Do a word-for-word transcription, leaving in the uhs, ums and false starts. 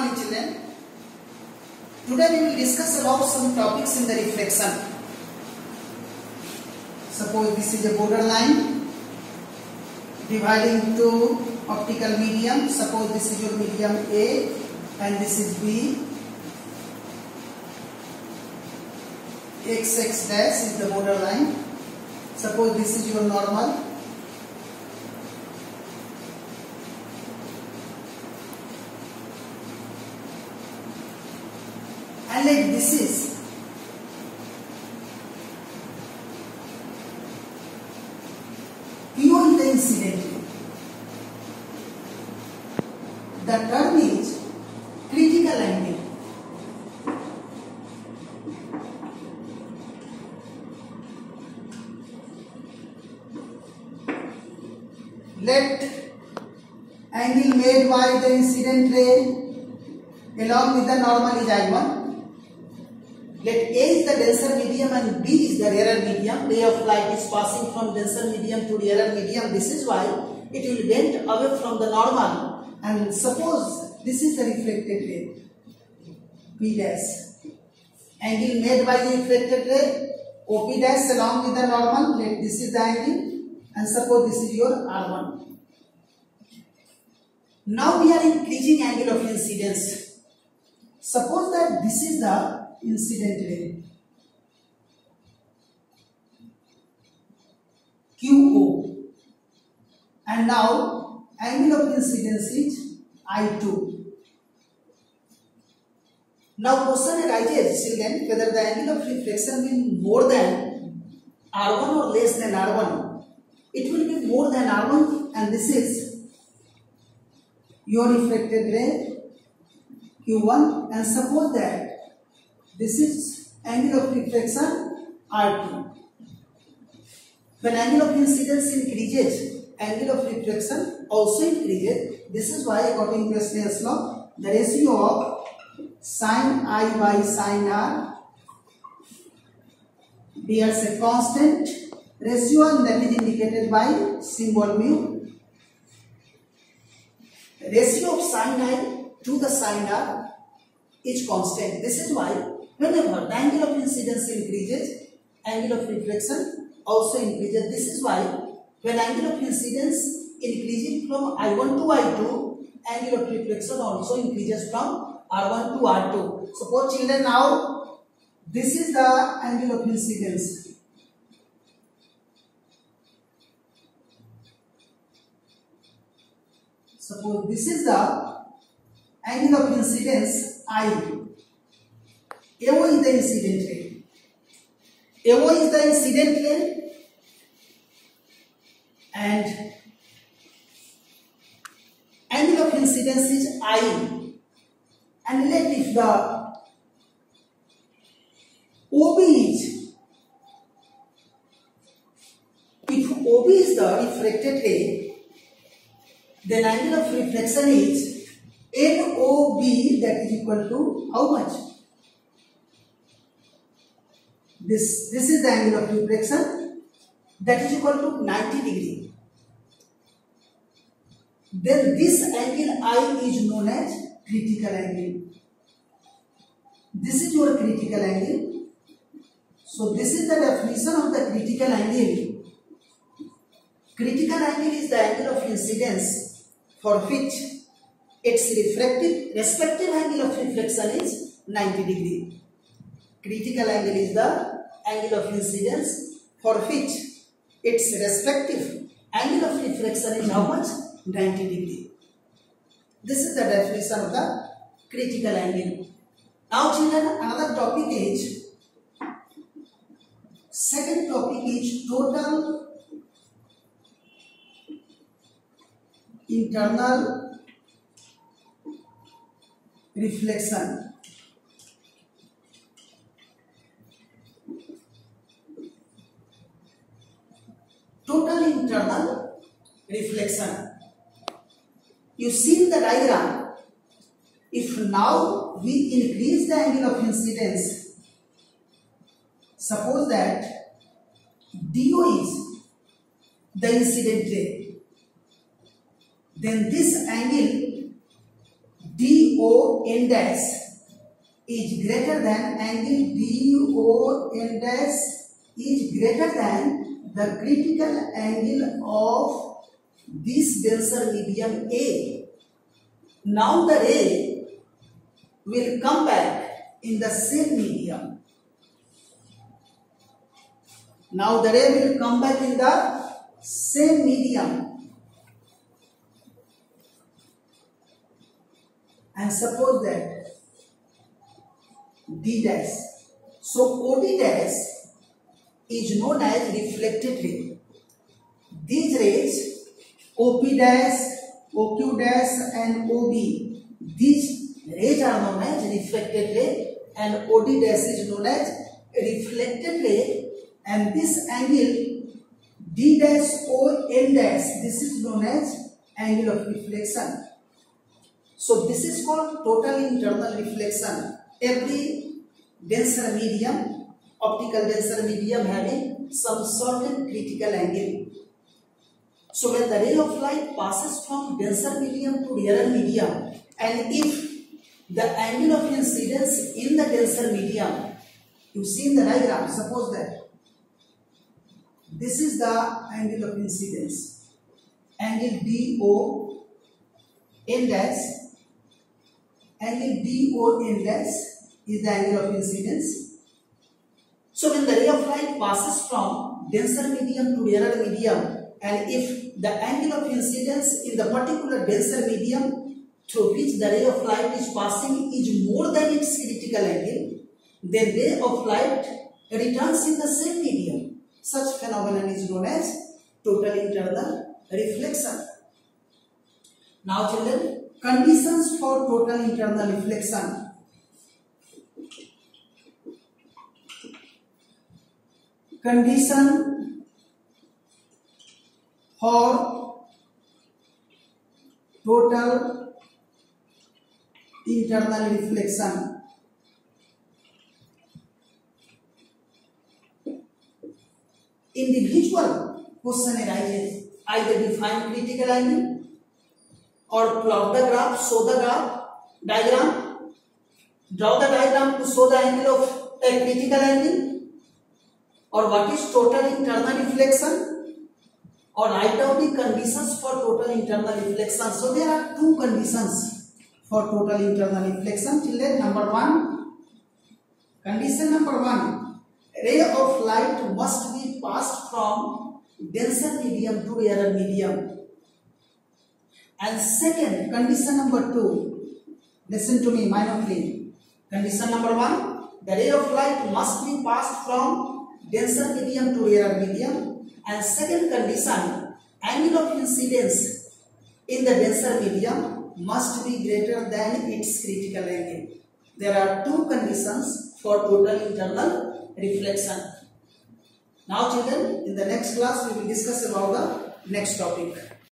morning children. Today we will discuss about some topics in the reflection. Suppose this is a borderline dividing into optical medium. Suppose this is your medium A and this is B. X X dash is the borderline. Suppose this is your normal. And like this is Q is the incident. The term is critical angle. Let angle made by the incident ray along with the normal is I one. Let A is the denser medium and B is the rarer medium. Ray of light is passing from denser medium to rarer medium. This is why it will bend away from the normal. And suppose this is the reflected ray, P dash. Angle made by the reflected ray, O P dash along with the normal. Let this is the angle. And suppose this is your R one. Now we are increasing angle of incidence. Suppose that this is the incident ray, Q O, and now angle of incidence is I two. Now question arises children whether the angle of reflection will be more than R one or less than R one. It will be more than R one, and this is your reflected ray Q one, and suppose that this is angle of reflection R two. When angle of incidence increases, angle of reflection also increases. This is why according to Snell's law, the ratio of sin I by sin R bears a constant ratio, and that is indicated by symbol mu. Ratio of sin I to the sin R is constant. This is why whenever the angle of incidence increases, angle of reflection also increases. This is why when angle of incidence increases from I one to I two, angle of reflection also increases from R one to R two. Suppose children, now this is the angle of incidence. Suppose this is the angle of incidence I. A O is the incident ray. A O is the incident ray, and angle of incidence is I. And let if the O B is, if O B is the refracted ray, then angle of reflection is N O B, that is equal to how much? This, this is the angle of reflection, that is equal to ninety degree. Then this angle I is known as critical angle. This is your critical angle. So this is the definition of the critical angle. Critical angle is the angle of incidence for which its refractive respective angle of reflection is ninety degree. Critical angle is the angle of incidence for which its respective angle of reflection is how much? ninety degree. This is the definition of the critical angle. Now children, another topic is, second topic is total internal reflection. Total internal reflection. You see in the diagram, if now we increase the angle of incidence, suppose that D O is the incident ray, then this angle D D O N dash is greater than angle D O N dash is greater than the critical angle of this denser medium A. Now the ray will come back in the same medium. Now the ray will come back in the same medium. And suppose that D dash. So O D dash is known as reflected ray. These rays, O P dash, O Q dash and O B, these rays are known as reflected ray, and O D dash is known as reflected ray, and this angle D dash O N dash, this is known as angle of reflection. So this is called total internal reflection. Every denser medium, optical denser medium, having some certain critical angle. So when the ray of light passes from denser medium to rarer medium, and if the angle of incidence in the denser medium, you see in the diagram, suppose that this is the angle of incidence, angle D O N dash, angle D O N dash is the angle of incidence. So when the ray of light passes from denser medium to rarer medium, and if the angle of incidence in the particular denser medium through which the ray of light is passing is more than its critical angle, then ray of light returns in the same medium. Such phenomenon is known as total internal reflection. Now children, conditions for total internal reflection. Condition for total internal reflection. Individual question arises, either define critical angle or plot the graph, show the graph diagram, draw the diagram to show the angle of a critical angle, or what is total internal reflection, or write down the conditions for total internal reflection. So there are two conditions for total internal reflection. Children, number one, condition number one, ray of light must be passed from denser medium to rarer medium. And second, condition number two, listen to me mindfully. Condition number one, the ray of light must be passed from denser medium to rarer medium. And second condition, angle of incidence in the denser medium must be greater than its critical angle. There are two conditions for total internal reflection. Now children, in the next class we will discuss about the next topic.